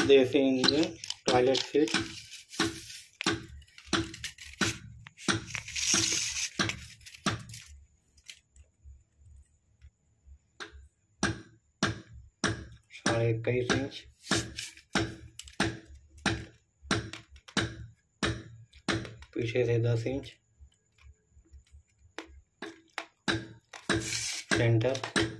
देसी engine toilet seat. साढ़े 21 inch. पीछे से 10 इंच। सेंटर।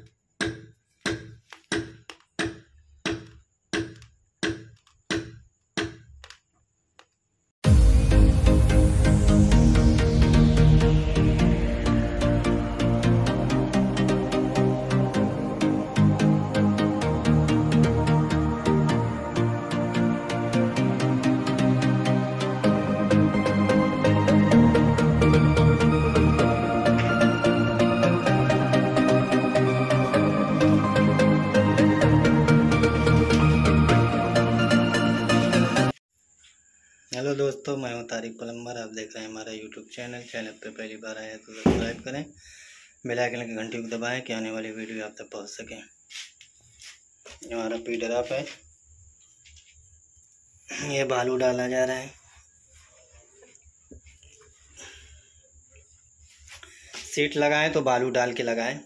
हेलो दोस्तों, मैं हूं तारिक प्लम्बर। आप देख रहे हैं हमारा यूट्यूब चैनल पे पहली बार आए हैं तो सब्सक्राइब करें, बेल आइकन की घंटी को दबाएं कि आने वाली वीडियो आप तक पहुंच सकें। हमारा पी ड्रॉप है, ये बालू डाला जा रहा है। सीट लगाएं तो बालू डाल के लगाएं।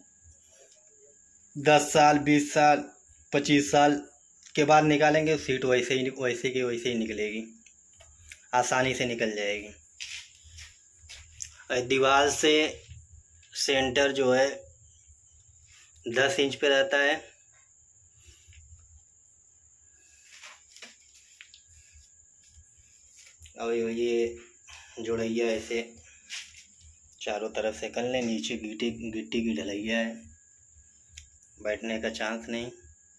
10 साल 20 साल 25 साल के बाद निकालेंगे सीट वैसे ही निकलेगी, आसानी से निकल जाएगी। दीवार से सेंटर जो है 10 इंच पे रहता है। और ये जोड़ैया ऐसे चारों तरफ से कर लें। नीचे गिट्टी की ढलैया है, बैठने का चांस नहीं।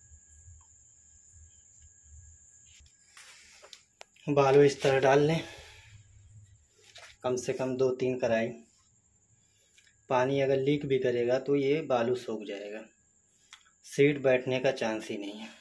बालू इस तरह डाल लें, कम से कम 2-3 कढ़ाई। पानी अगर लीक भी करेगा तो ये बालू सूख जाएगा, सीट बैठने का चांस ही नहीं है।